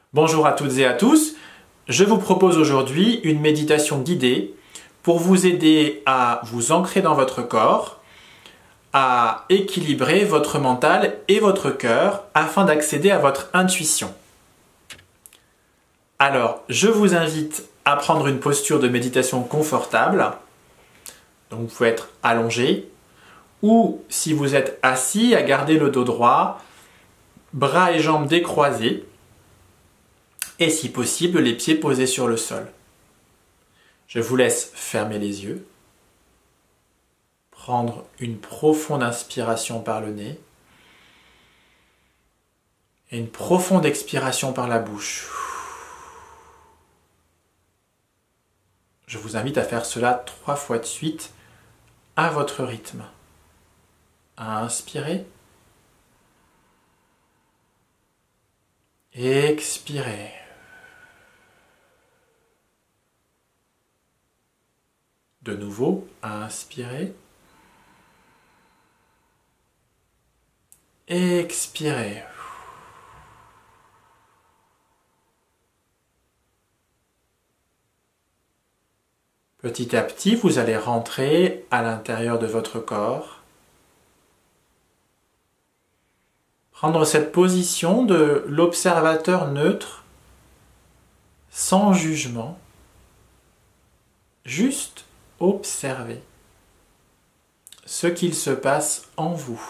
Bonjour à toutes et à tous, je vous propose aujourd'hui une méditation guidée pour vous aider à vous ancrer dans votre corps, à équilibrer votre mental et votre cœur afin d'accéder à votre intuition. Alors, je vous invite à prendre une posture de méditation confortable, donc vous pouvez être allongé, ou si vous êtes assis, à garder le dos droit, bras et jambes décroisés, et si possible, les pieds posés sur le sol. Je vous laisse fermer les yeux, prendre une profonde inspiration par le nez et une profonde expiration par la bouche. Je vous invite à faire cela 3 fois de suite à votre rythme. À inspirer. Expirez. De nouveau, inspirez. Expirez. Petit à petit, vous allez rentrer à l'intérieur de votre corps. Prendre cette position de l'observateur neutre, sans jugement, juste observer ce qu'il se passe en vous,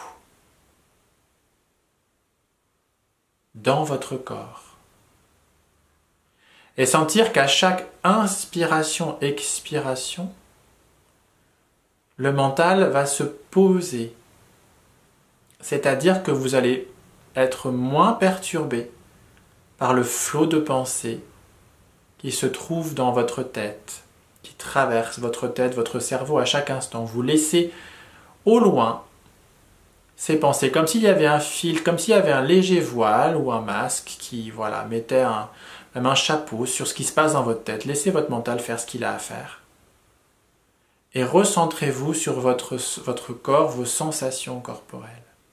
dans votre corps. Et sentir qu'à chaque inspiration-expiration, le mental va se poser. C'est-à-dire que vous allez être moins perturbé par le flot de pensées qui se trouve dans votre tête, qui traverse votre tête, votre cerveau à chaque instant. Vous laissez au loin ces pensées, comme s'il y avait un fil, comme s'il y avait un léger voile ou un masque qui mettait même un chapeau sur ce qui se passe dans votre tête. Laissez votre mental faire ce qu'il a à faire. Et recentrez-vous sur votre corps, vos sensations corporelles.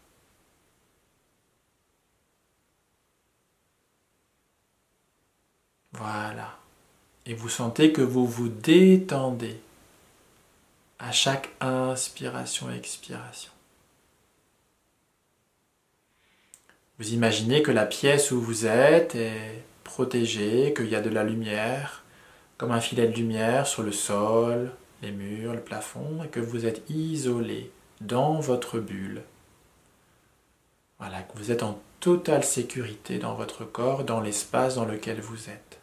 Voilà. Et vous sentez que vous vous détendez à chaque inspiration et expiration. Vous imaginez que la pièce où vous êtes est protégée, qu'il y a de la lumière, comme un filet de lumière sur le sol, les murs, le plafond, et que vous êtes isolé dans votre bulle. Voilà, que vous êtes en totale sécurité dans votre corps, dans l'espace dans lequel vous êtes.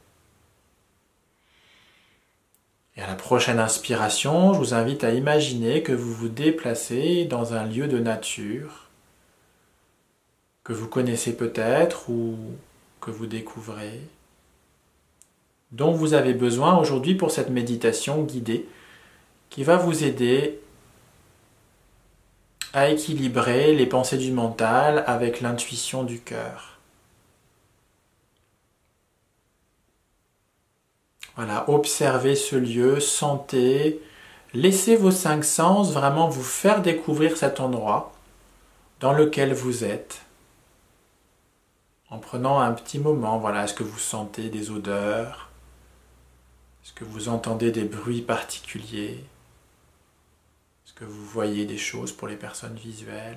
Et à la prochaine inspiration, je vous invite à imaginer que vous vous déplacez dans un lieu de nature que vous connaissez peut-être ou que vous découvrez, dont vous avez besoin aujourd'hui pour cette méditation guidée qui va vous aider à équilibrer les pensées du mental avec l'intuition du cœur. Voilà, observez ce lieu, sentez, laissez vos 5 sens vraiment vous faire découvrir cet endroit dans lequel vous êtes. En prenant un petit moment, est-ce que vous sentez des odeurs? Est-ce que vous entendez des bruits particuliers? Est-ce que vous voyez des choses pour les personnes visuelles?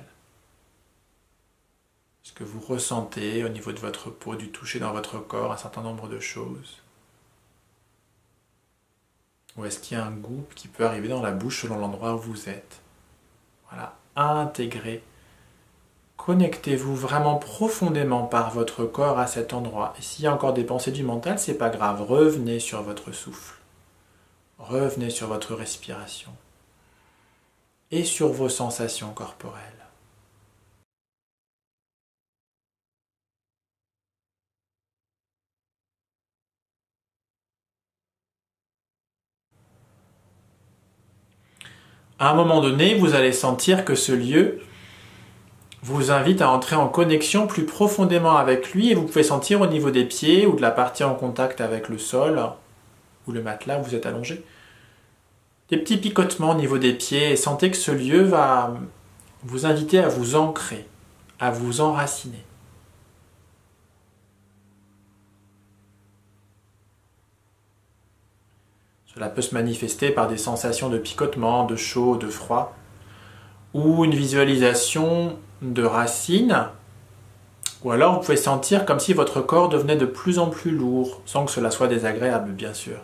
Est-ce que vous ressentez au niveau de votre peau, du toucher dans votre corps, un certain nombre de choses? Ou est-ce qu'il y a un goût qui peut arriver dans la bouche selon l'endroit où vous êtes? Voilà, intégrez. Connectez-vous vraiment profondément par votre corps à cet endroit. Et s'il y a encore des pensées du mental, c'est pas grave. Revenez sur votre souffle. Revenez sur votre respiration. Et sur vos sensations corporelles. À un moment donné, vous allez sentir que ce lieu vous invite à entrer en connexion plus profondément avec lui et vous pouvez sentir au niveau des pieds ou de la partie en contact avec le sol ou le matelas où vous êtes allongé des petits picotements au niveau des pieds et sentez que ce lieu va vous inviter à vous ancrer, à vous enraciner. Cela peut se manifester par des sensations de picotement, de chaud, de froid, ou une visualisation de racines, ou alors vous pouvez sentir comme si votre corps devenait de plus en plus lourd, sans que cela soit désagréable, bien sûr.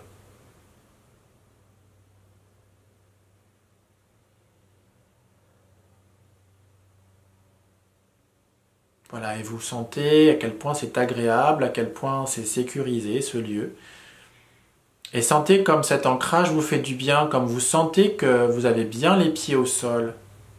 Voilà, et vous sentez à quel point c'est agréable, à quel point c'est sécurisé ce lieu. Et sentez comme cet ancrage vous fait du bien, comme vous sentez que vous avez bien les pieds au sol.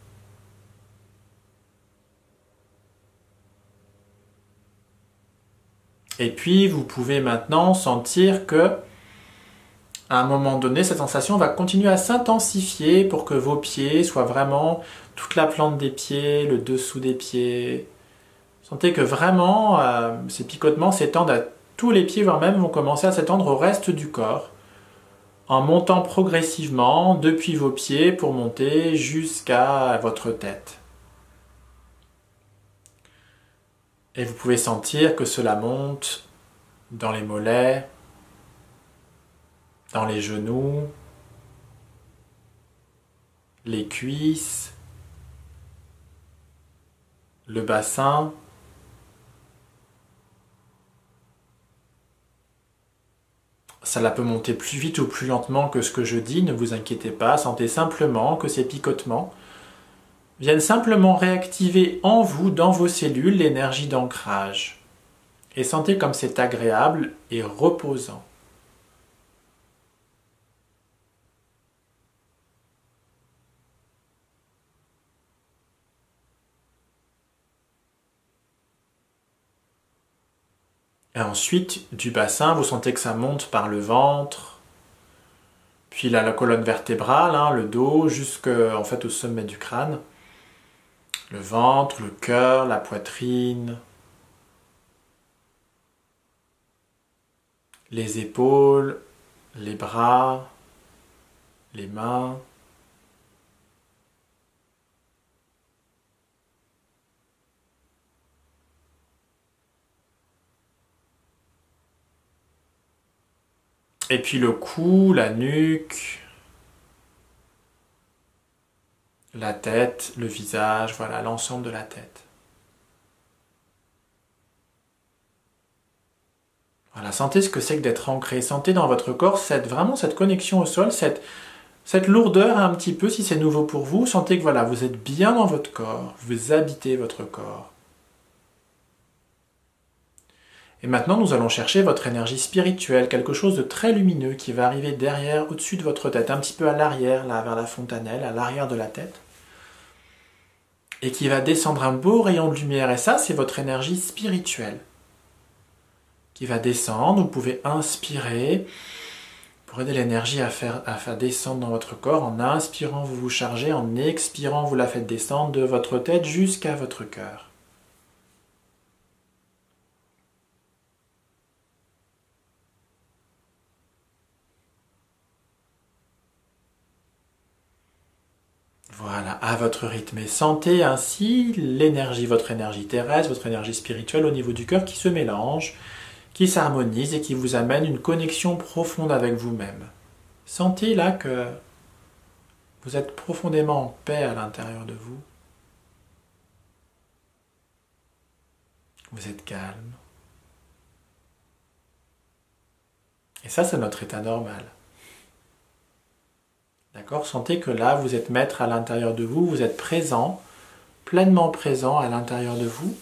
Et puis vous pouvez maintenant sentir que à un moment donné, cette sensation va continuer à s'intensifier pour que vos pieds soient vraiment toute la plante des pieds, le dessous des pieds. Sentez que vraiment ces picotements s'étendent à tous les pieds, voire même vont commencer à s'étendre au reste du corps, en montant progressivement depuis vos pieds pour monter jusqu'à votre tête. Et vous pouvez sentir que cela monte dans les mollets, dans les genoux, les cuisses, le bassin. Cela peut monter plus vite ou plus lentement que ce que je dis, ne vous inquiétez pas, sentez simplement que ces picotements viennent simplement réactiver en vous, dans vos cellules, l'énergie d'ancrage. Et sentez comme c'est agréable et reposant. Et ensuite, du bassin, vous sentez que ça monte par le ventre, puis là, la colonne vertébrale, hein, le dos, jusqu'au fait, au sommet du crâne. Le ventre, le cœur, la poitrine, les épaules, les bras, les mains. Et puis le cou, la nuque, la tête, le visage, voilà, l'ensemble de la tête. Voilà, sentez ce que c'est que d'être ancré. Sentez dans votre corps vraiment cette connexion au sol, cette lourdeur un petit peu, si c'est nouveau pour vous. Sentez que voilà, vous êtes bien dans votre corps, vous habitez votre corps. Et maintenant, nous allons chercher votre énergie spirituelle, quelque chose de très lumineux qui va arriver derrière, au-dessus de votre tête, un petit peu à l'arrière, là, vers la fontanelle, à l'arrière de la tête. Et qui va descendre un beau rayon de lumière. Et ça, c'est votre énergie spirituelle qui va descendre. Vous pouvez inspirer pour aider l'énergie à faire descendre dans votre corps. En inspirant, vous vous chargez. En expirant, vous la faites descendre de votre tête jusqu'à votre cœur. Voilà, à votre rythme. Et sentez ainsi l'énergie, votre énergie terrestre, votre énergie spirituelle au niveau du cœur qui se mélange, qui s'harmonise et qui vous amène une connexion profonde avec vous-même. Sentez là que vous êtes profondément en paix à l'intérieur de vous. Vous êtes calme. Et ça, c'est notre état normal. D'accord? Sentez que là, vous êtes maître à l'intérieur de vous, vous êtes présent, pleinement présent à l'intérieur de vous.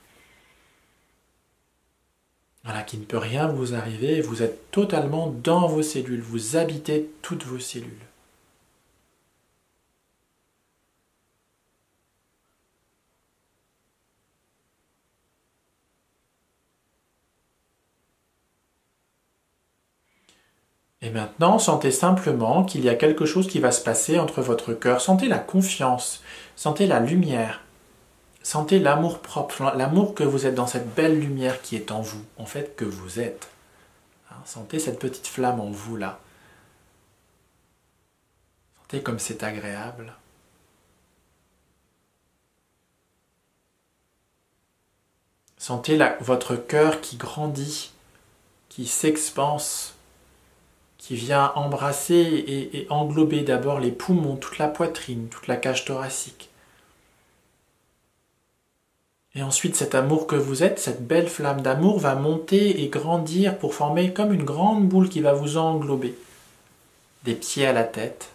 Voilà, qu'il ne peut rien vous arriver, vous êtes totalement dans vos cellules, vous habitez toutes vos cellules. Et maintenant, sentez simplement qu'il y a quelque chose qui va se passer entre votre cœur. Sentez la confiance, sentez la lumière, sentez l'amour propre, l'amour que vous êtes dans cette belle lumière qui est en vous, en fait, que vous êtes. Sentez cette petite flamme en vous, là. Sentez comme c'est agréable. Sentez votre cœur qui grandit, qui s'expanse, qui vient embrasser et englober d'abord les poumons, toute la poitrine, toute la cage thoracique. Et ensuite, cet amour que vous êtes, cette belle flamme d'amour va monter et grandir pour former comme une grande boule qui va vous englober. Des pieds à la tête.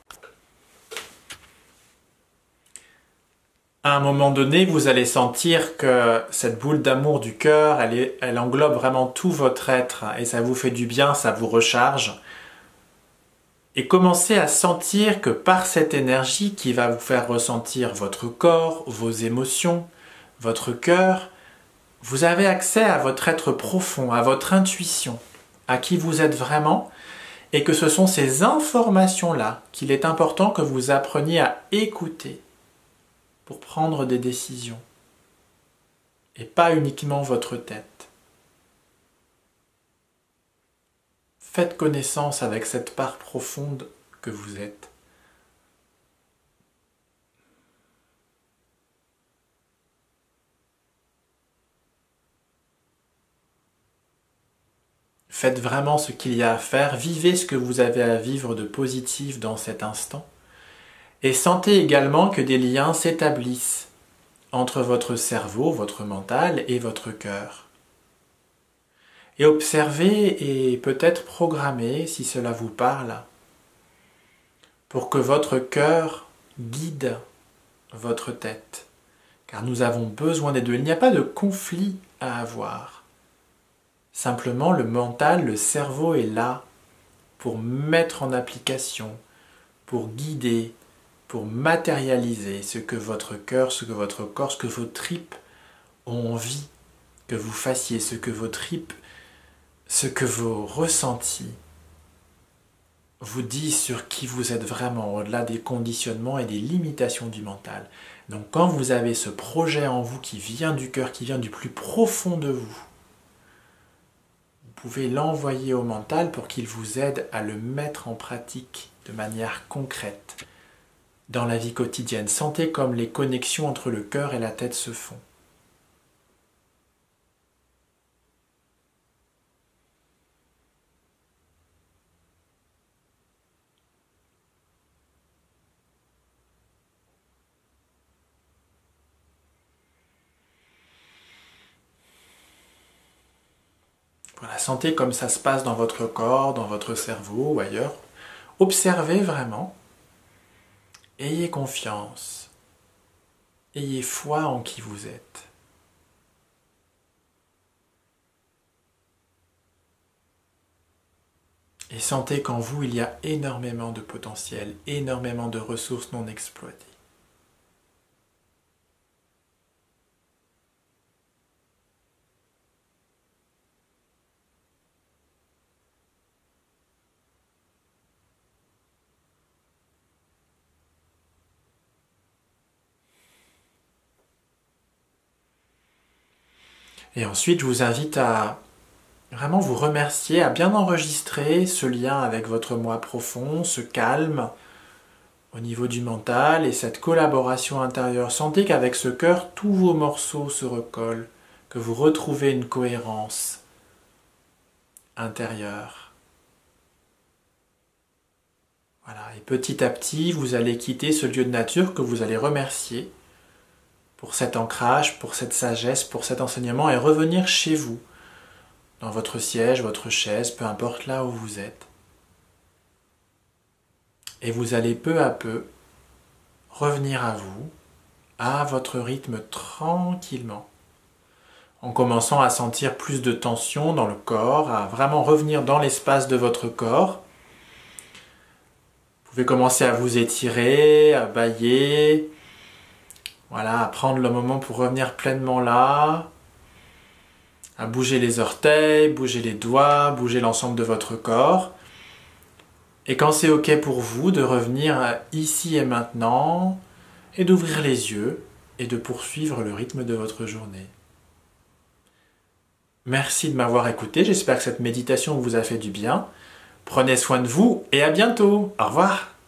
À un moment donné, vous allez sentir que cette boule d'amour du cœur, elle englobe vraiment tout votre être et ça vous fait du bien, ça vous recharge. Et commencez à sentir que par cette énergie qui va vous faire ressentir votre corps, vos émotions, votre cœur, vous avez accès à votre être profond, à votre intuition, à qui vous êtes vraiment, et que ce sont ces informations-là qu'il est important que vous appreniez à écouter pour prendre des décisions, et pas uniquement votre tête. Faites connaissance avec cette part profonde que vous êtes. Faites vraiment ce qu'il y a à faire, vivez ce que vous avez à vivre de positif dans cet instant. Et sentez également que des liens s'établissent entre votre cerveau, votre mental et votre cœur. Et observez et peut-être programmez, si cela vous parle, pour que votre cœur guide votre tête. Car nous avons besoin des deux. Il n'y a pas de conflit à avoir. Simplement, le mental, le cerveau est là pour mettre en application, pour guider, pour matérialiser ce que votre cœur, ce que votre corps, ce que vos tripes ont envie que vous fassiez, ce que vos tripes, ce que vos ressentis vous disent sur qui vous êtes vraiment, au-delà des conditionnements et des limitations du mental. Donc quand vous avez ce projet en vous qui vient du cœur, qui vient du plus profond de vous, vous pouvez l'envoyer au mental pour qu'il vous aide à le mettre en pratique de manière concrète dans la vie quotidienne. Sentez comme les connexions entre le cœur et la tête se font. Voilà, sentez comme ça se passe dans votre corps, dans votre cerveau ou ailleurs. Observez vraiment. Ayez confiance. Ayez foi en qui vous êtes. Et sentez qu'en vous, il y a énormément de potentiel, énormément de ressources non exploitées. Et ensuite, je vous invite à vraiment vous remercier, à bien enregistrer ce lien avec votre moi profond, ce calme au niveau du mental et cette collaboration intérieure. Sentez qu'avec ce cœur, tous vos morceaux se recollent, que vous retrouvez une cohérence intérieure. Voilà, et petit à petit, vous allez quitter ce lieu de nature que vous allez remercier pour cet ancrage, pour cette sagesse, pour cet enseignement, et revenir chez vous, dans votre siège, votre chaise, peu importe là où vous êtes. Et vous allez peu à peu revenir à vous, à votre rythme tranquillement, en commençant à sentir plus de tension dans le corps, à vraiment revenir dans l'espace de votre corps. Vous pouvez commencer à vous étirer, à bâiller, voilà, à prendre le moment pour revenir pleinement là, à bouger les orteils, bouger les doigts, bouger l'ensemble de votre corps. Et quand c'est OK pour vous, de revenir ici et maintenant, et d'ouvrir les yeux, et de poursuivre le rythme de votre journée. Merci de m'avoir écouté, j'espère que cette méditation vous a fait du bien. Prenez soin de vous, et à bientôt. Au revoir.